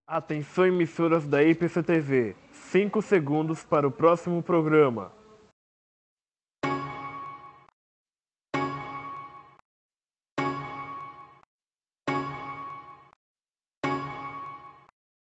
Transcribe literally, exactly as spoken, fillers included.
Atenção, emissoras da I P C T V. Cinco segundos para o próximo programa.